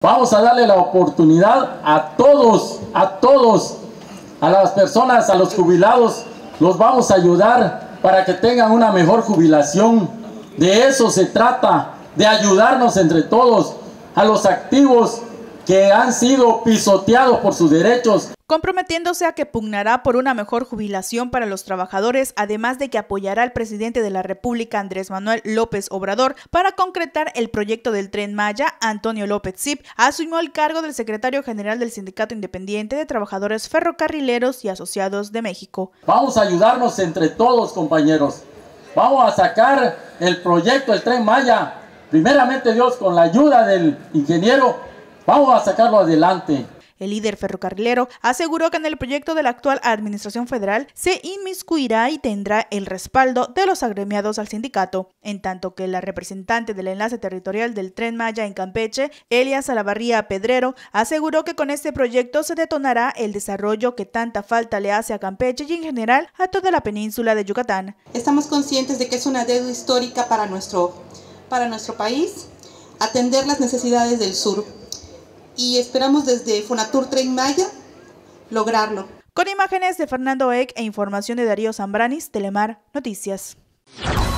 Vamos a darle la oportunidad a todos, a las personas, a los jubilados, los vamos a ayudar para que tengan una mejor jubilación. De eso se trata, de ayudarnos entre todos, a los activos que han sido pisoteados por sus derechos. Comprometiéndose a que pugnará por una mejor jubilación para los trabajadores, además de que apoyará al presidente de la República, Andrés Manuel López Obrador, para concretar el proyecto del Tren Maya. Antonio López Cip asumió el cargo del secretario general del Sindicato Independiente de Trabajadores Ferrocarrileros y Asociados de México. Vamos a ayudarnos entre todos, compañeros. Vamos a sacar el proyecto del Tren Maya. Primeramente Dios, con la ayuda del ingeniero, vamos a sacarlo adelante. El líder ferrocarrilero aseguró que en el proyecto de la actual administración federal se inmiscuirá y tendrá el respaldo de los agremiados al sindicato, en tanto que la representante del enlace territorial del Tren Maya en Campeche, Elia Salavarría Pedrero, aseguró que con este proyecto se detonará el desarrollo que tanta falta le hace a Campeche y en general a toda la península de Yucatán. Estamos conscientes de que es una deuda histórica para nuestro país atender las necesidades del sur. Y esperamos desde Fonatur Tren Maya lograrlo. Con imágenes de Fernando Eck e información de Darío Zambranis, Telemar Noticias.